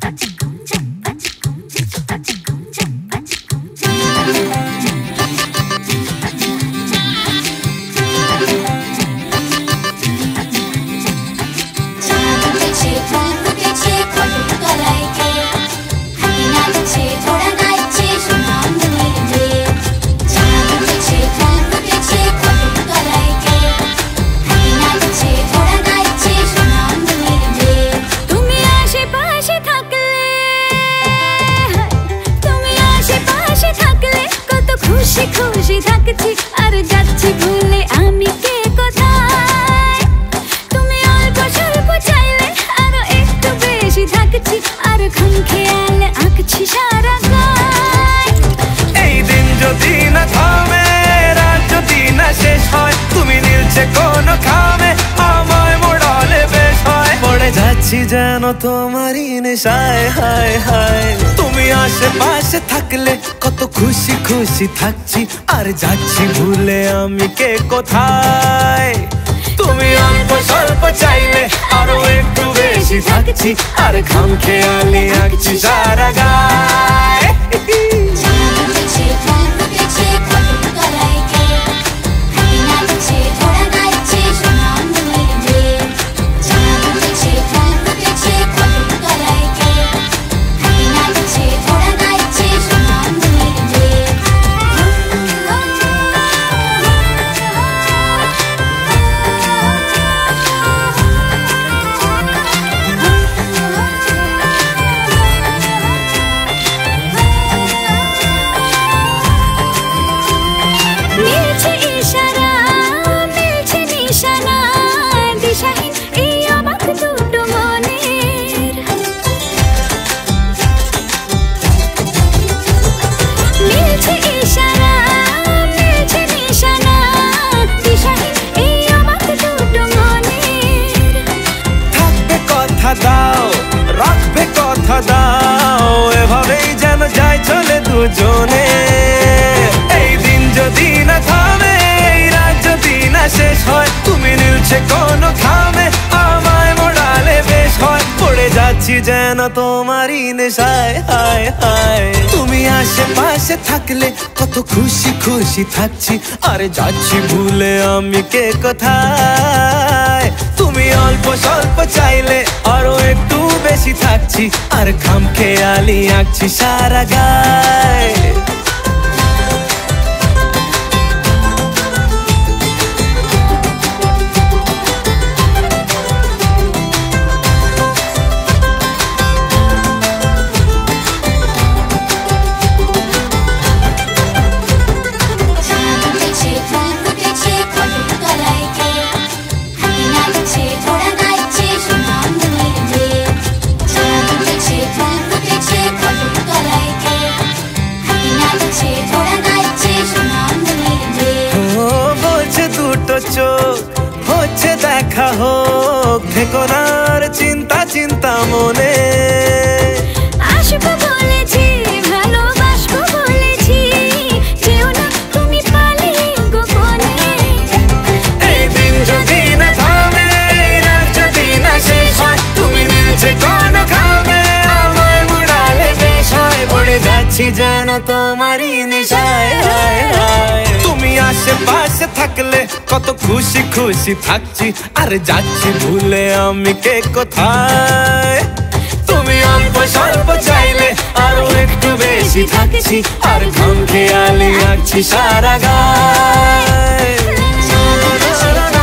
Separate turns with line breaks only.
খুশি থাকছি আর যাচ্ছি ভুলে আমি কে কোথায়। তুমি অল্প স্বল্প চাইলে আরো একটু বেশি থাকছি আর খামখেয়ালে আঁকছি সারা গায়।
এই দিন যদি না থামে, রাত যদি না শেষ হয়, তুমি নীলছে কোন খামে আমায় মোড়ালে বেশ হয়। পড়ে যাচ্ছি যেন তোমারই নেশায়, হায় হায়। তুমি আশেপাশে থাকলে কত খুশি খুশি থাকছি আর যাচ্ছি ভুলে আমি কে কোথায়। তুমি অল্প স্বল্প চাইলে আরো একটু বেশি থাকছি আর খামখেয়ালি আঁকছি সারা গায়। দাও রাখবে কথা দাও, এভাবেই যেন যায় চলে দুজনে। এই দিন যদি না থামে, এই রাত যদি না শেষ হয়, তুমি নীলছে কোন খামে আমায় মোড়ালে বেশ হয়। পড়ে যাচ্ছি যেন তোমারই নেশায়, হায় হায়। তুমি আশেপাশে থাকলে কত খুশি খুশি থাকছি আর যাচ্ছি ভুলে আমি কে কোথায়। তুমি অল্প স্বল্প চাইলে আরো একটু বেশি থাকছি আর খামখেয়ালি আঁকছি সারা গায়। চোখ হচ্ছে দেখা হোক, থেকো না আর চিন্তা চিন্তা মনে।
আসবো বলেছি ভালোবাসবো বলেছি, যেও না তুমি পালিয়ে গোপনে।
এই দিন যদি না থামে, রাত যদি না শেষ হয়, তুমি নীলছে কোন খামে আমায় মোড়ালে বেশ হয়। পড়ে যাচ্ছি যেন তোমারই নেশায়, হায় হায়। তুমি আশেপাশে থাকলে কত খুশি খুশি থাকছি আর যাচ্ছি ভুলে আমি কে কোথায়। তুমি অল্প স্বল্প চাইলে আরো একটু বেশি থাকছি আর খামখেয়ালি আঁকছি সারা গায়।